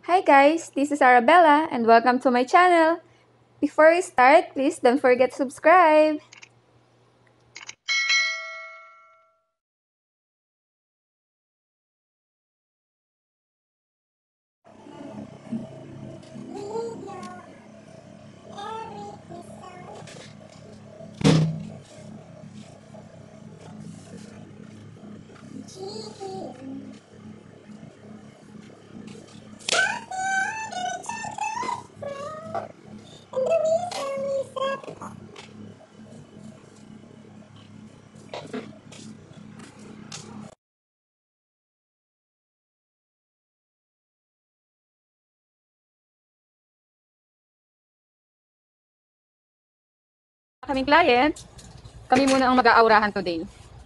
Hi guys, this is Arabella and welcome to my channel. Before we start, please don't forget to subscribe. Kaming client, kami muna ang mag-aawrahan today.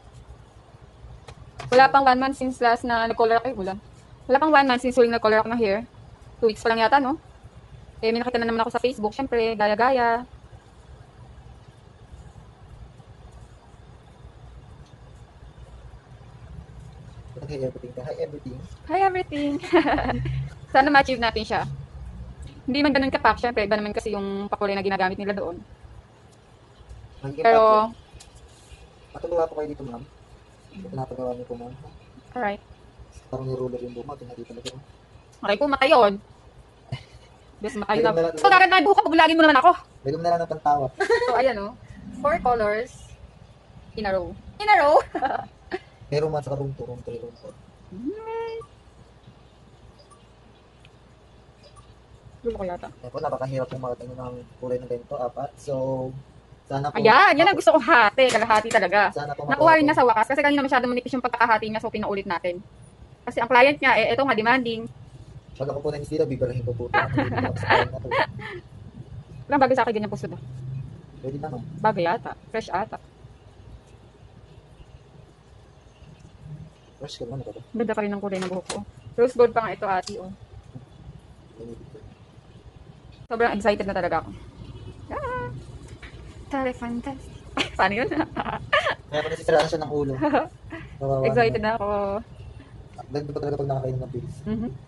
Wala pang 1 month since last na nag-color ako. Wala pang 1 month since huling nag-color ako ng hair. 2 weeks pa lang yata, no? Eh, may nakita na naman ako sa Facebook. Syempre, gaya-gaya. Hi everything. Hi everything. Hi everything! Sana ma-achieve natin siya. Hindi man ganun kapak. Syempre, iba naman kasi yung pakulay na ginagamit nila doon. Pero, Matulungan po kayo dito, ma'am. Pinapagawa niyo po, ma'am. alright. Parang ni-roller yung buhok, pinadito talaga. Okay, kung matayon. Bes, matayon na. Ayun na lang. So, gaganda yung buhok ko. Bulagin mo naman ako. Lagyan mo na lang ng pantawa. So, ayan o. 4 colors in a row. In a row? Pero man sa room 2, room 3, room 4. Gulo ko yata. Kaya po, napakahirap pong makatingin ng kulay ng ganito, 4. So, sana po. Ayan, yan ang gusto kong hati. Kalahati talaga. Sana po Nakuha rin na sa wakas. Kasi kanina masyadong manipis yung pagkakahati niya. So, pinaulit natin. Kasi ang client niya, eto nga, demanding. Pag ako po na istila, bibarahin ko po ito. Hindi ako sa kanya na to. Walang bagay sa akin ganyan puso na. Pwede na, ma'am. Bagay ata. Fresh ata. Fresh ka naman ito. Ganda pa rin ng kulay ng buhok ko. Rose gold pa nga ito, ate. Oh. Sobrang excited na talaga ako. Ah! Tari, fantastic. Paano yun? Kaya pa nasisiraan siya ng ulo. Kawawa Excited naman. na ako. Ganda pa talaga pag nakakainom ng pills.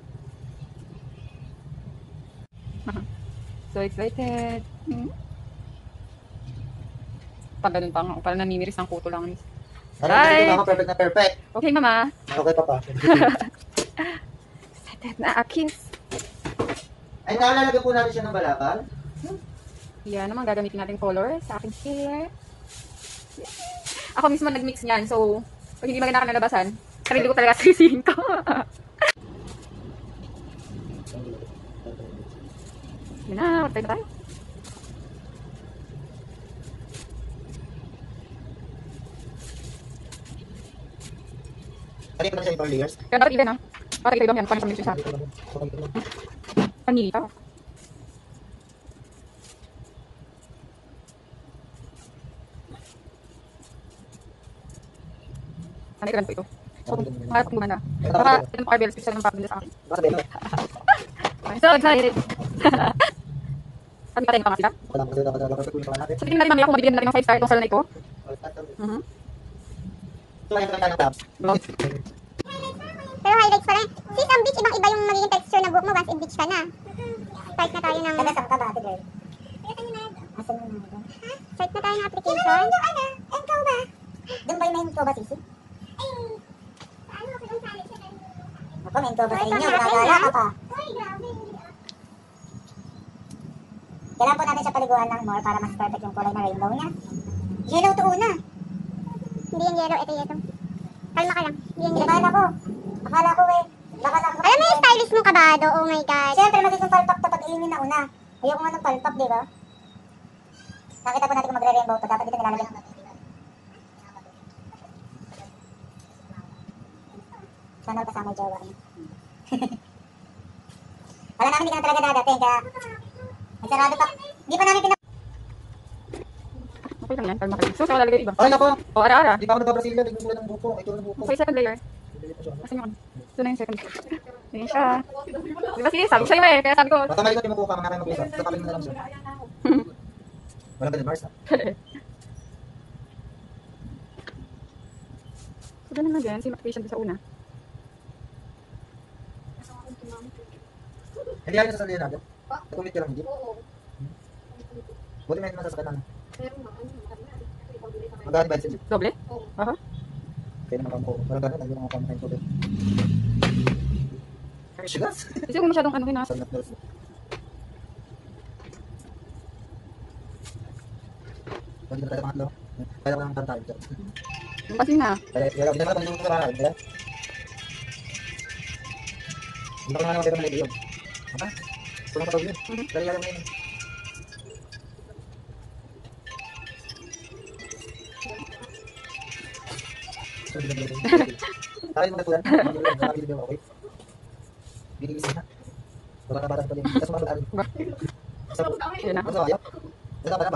So excited. Pag ganun pa nga, parang namimiris ng kuto lang. Ano Hi! dito, mama? Perfect na perfect. Okay, mama. Okay, papa. Excited na a kiss. Ay, naalalagyan po natin siya ng balakal. Yan naman, gagamitin natin color sa aking hair. Ako mismo nag-mix niyan, so pag hindi maganda kanalabasan, sarili ko talaga sisihin ko. Yan na, magtay na tayo. Ano ko na siya yung layers? Kaya dapat even ha. Para iba yan, paano sa mix isa. Panili pa. Sana ilan po ito. So, mga tatlong na. Baka ilan po kayo belas, isa ng pabila sa akin. I'm so excited. Sabi pa tayo mga sila. So, tingnan natin mamaya kung mabibigyan natin ng 5 star itong salon na ito. Pero highlights pa rin. Sis, ang beach, ibang-iba yung magiging texture na buhok mo once in-bleach ka na. Start na tayo ng... Taga-saan ka ba, ate girl? Asan mo na? Start na tayo ng application. Ikaw ba? Doon ba yung main ko ba, Sisi? Ayun. Paano ako yung salit siya ganun? Ako, main ko ba sa inyo? Nagala ka pa. Ay, grabe. Kailangan po natin siya paliguan ng more para mas perfect yung kulay na rainbow niya. Yellow to una. Hindi yung yellow, ito yellow. Kalma ka lang. Hindi yung yellow. Akala ko eh. Alam mo yung stylist mong kabado, oh my God. Siyempre, magiging palpak to pag iinin na una. Ayoko nga ng palpak, di ba? Nakita po natin kung magre-rainbow to. Dapat dito nilalagyan ng sana kasama yung jowa niya. Wala namin, hindi ka na talaga dadating. Kaya, nagsarado pa. Hindi pa namin Okay lang yan, kalma ka lang. So, saan lalagay yung iba? Ay, nako. O, ara-ara. Hindi pa ako nagpa-Brasilia. Nagmumula ng buko. Ito ng buko. Okay, second layer. Asan yung ano? Ito na yung second layer. Ayan siya. Diba sige, sabi ko sa'yo eh. Kaya sabi ko, Baka maligot yung buko. Mamaya mag-isa. Tatapin mo na lang siya. Walang ganun, Mars, ha? so ganun na din. Same application din sa una. Hindi ayaw sa Leonardo. Nakumit ka lang hindi. Oo. Buti may masasakatan na. Pero ano, Magkano ba yun? doble? Oo. Aha. Kaya naman ko. Parang gano'n, lagi naman ako kain ko. Shigas! Kasi kung masyadong ano na. Sarap na rin. Pwede na tayo pangatlo. Kaya ko lang kanta ito. Kasi na. Kaya binala ko nung kumakain. Kaya? Hindi ko naman naman pero yun. Apa? Pulang patawag yun. Kaya yun yun. Tayo mo natulan. Okay. Binigisin na. Baka pa rin. Tapos mga alin. Yun na. Ano ayaw? Wala pa na ba?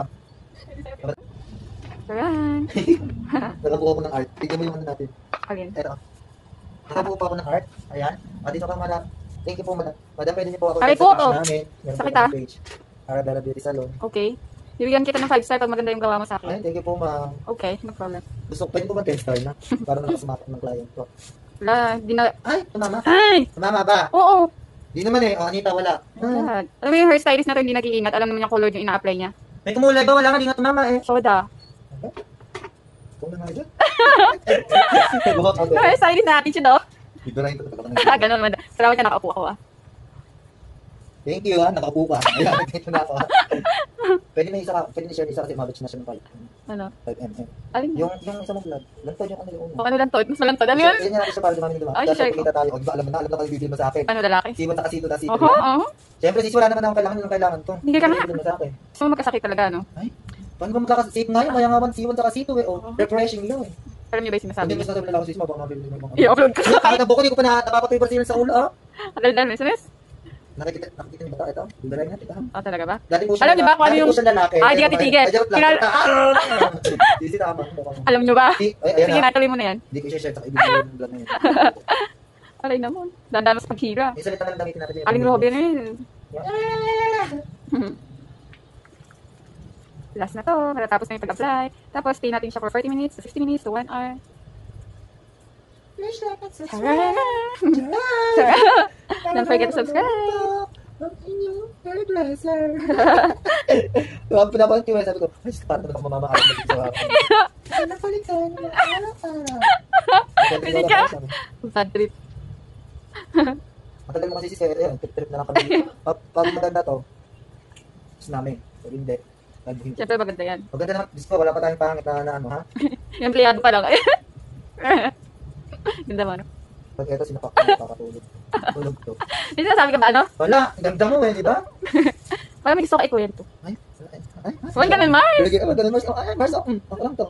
Ayan. Nakabuo ako ng art. Tignan mo yung ano natin. Alin? Ito. Nakabuo pa ako ng art. Ayan. At dito ka madam. Thank you po madam. Madam, pwede niyo po ako Aray sa po, page oh. namin. Meron Sakit, po ah. akong page. Arabella Beauty Salon. Okay. Bibigyan kita ng 5 star pag maganda yung gawa mo sa Ay, akin. thank you po ma'am. Okay, no problem. Gusto ko pwede po ba 10 star na? Para nakasumakot ng client ko. Wala, di na... Ay, tumama. Ay! Tumama ba? Oo! Di naman eh. Oh, Anita, wala. God. Alam mo yung hairstylist na to hindi nag-iingat. Alam naman yung color yung ina-apply niya. May kumulay ba? Wala nga, di nga tumama eh. Soda. Kung na nga dyan. Buhok ako. Hairstylist natin siya, no? Dito na ito. Talaga Ganun man. Salamat ka nakaupo ako, ah. Thank you ha, nakaupo ka. Ayan, dito na ako ha. Pwede na isa ka, pwede na share isa kasi mabits na siya ng 5. Ano? 5mm. Alin Yung isa mong vlog, lantod yung ano yung O, una. ano lang to? Mas malantod. Ano yun? Yun nga natin siya para dumami nito. Ay, Kasi share ko. pagkita tayo, o di ba alam na kayo bibili mo sa akin. Ano, lalaki? Siwan na kasito na sito. Oo, oo. Siyempre sis, wala naman akong kailangan yung kailangan to. Hindi ka nga. Bibili mo sa akin. Gusto mo magkasakit talaga, no? Ay, paano ba magkakasito nga yun? Kaya nga man siwan sa kasito eh. O, refreshing lang eh. Alam niyo ba yung sinasabi Sabi mo niyo? sa sabi nila ako sis mo, baka mabili mo yung mga. I-upload ko. Kahit ang buko, hindi ko pa napapatuloy pa sila sa ulo ah. Dal-dal, business? Nakikita niyo ba ito? Bibili natin ito. Oh, talaga ba? Dati po siya, Alam niyo ba kung ano dati yung- po siya lalaki. Ah, di ka titigil. Kilala- Hindi tama. Alam niyo ba? Ay, Sige, ayan na. natuloy mo na yan. Hindi ko share sa ibigay yung vlog na yun. Alay naman. Dandan mo sa paghira. Yung salita na lang gamitin natin. yun. Aling Robin na yun. Last na to. Matatapos na yung pag-apply. Tapos, stay natin siya for 40 minutes to 60 minutes to 1 hour. Tara! Don't forget to subscribe. Yung pinapanood ko, sabi ko, ay, parang naman ako mamamakalit na dito sa akin. Napalitan. Pwede ka? Bad trip. Matagal mo kasi sis, ayun, trip na lang kami. Pag maganda to, gusto namin. Pag hindi, nag-hindi. Siyempre, maganda yan. Maganda naman, Diyos ko, wala pa tayong pangit na ano, ha? Yung empleyado pa lang. Ganda mo, no? Pag ito, sinapak ko, nakakatulog. Tulog to. Yung sinasabi ka ba, ano? Wala, ganda mo eh, di ba? Parang may gusto ko ikwento. Ay, ay, Huwag ganun, Mars! Bilagay ka ba? Ganun, Mars? Oh, ay, Mars, ako lang to.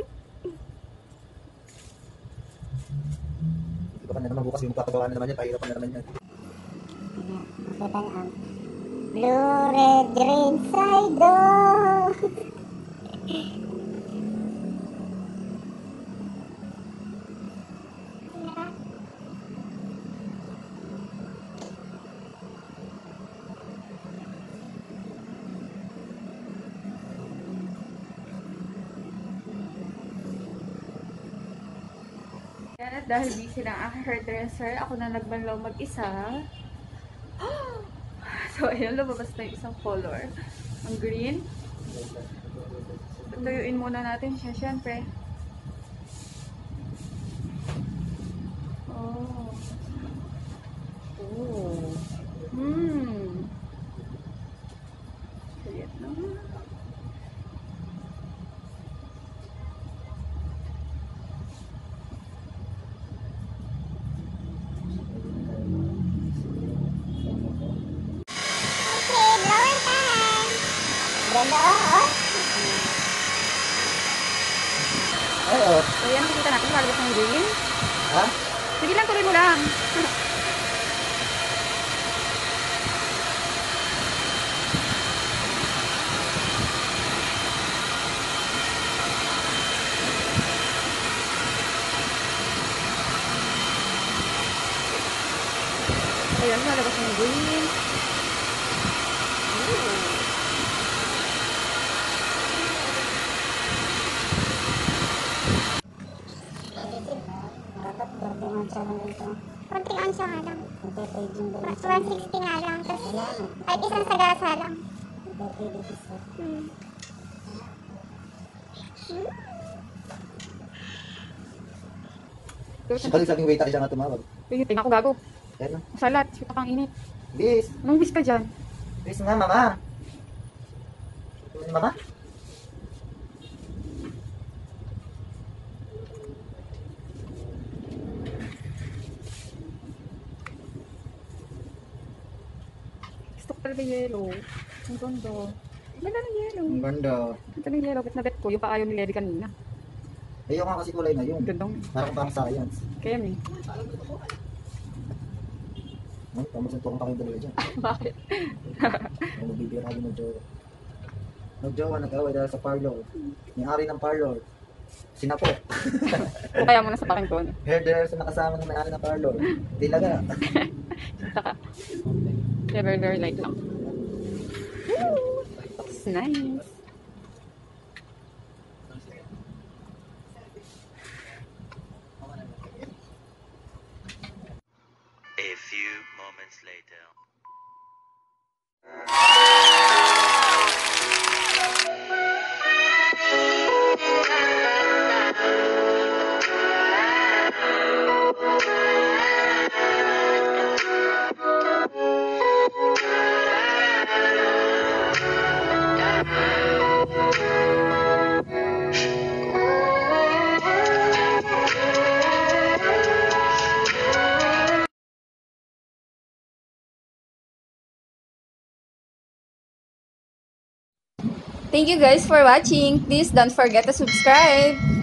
Hindi ko pa na naman bukas yung magpapagawa na naman yan, pahirapan na naman yan. Kita ang blue, red, green side door. Yan at dahil busy na ang aking hairdresser, ako na nagbanlaw mag-isa. So, ayun, lumabas na yung isang color. Ang green. Tuyuin muna natin siya, syempre. Oh. Oh. Sayat naman. Okay, blower time. Ganda, oh. Ay, oh. So, yan ang nakikita natin, lalabas ng green. Ha? Sige lang, tuloy mo lang. Ayan, lalabas ng green. Ooh. Dapat 41 sa lang ito. 41 siya nga lang. 160 nga lang. Tapos, kahit isang sagasa lang. Hmm. Kasi sabing wait siya nga tumawag. Uy, tingnan ko gago. Ayan na. Salat, shit kang init. Bis. Anong bis ka dyan? Bis nga, mama. Mama? Gusto ko talaga yellow. Ang ganda. Ang ganda ng yellow. Ang ganda. Ang ganda ng yellow. Bet na bet ko. Yung pa ayaw ni Levi kanina. Ayaw nga kasi kulay na yun. Gandang. Parang pang science. Kaya may. Ay, pamusin to kung paking dalawa dyan. Bakit? Ay, magbibira din mag-jowa. Mag-jowa, nag-away dahil sa parlor. May-ari ng parlor. Sinapo. O kaya muna sa paking ko. Hairdresser sa nakasama ng may-ari ng parlor. Dilaga. Saka. Never, very light lang. It's nice. A few moments later. Thank you guys for watching. Please don't forget to subscribe.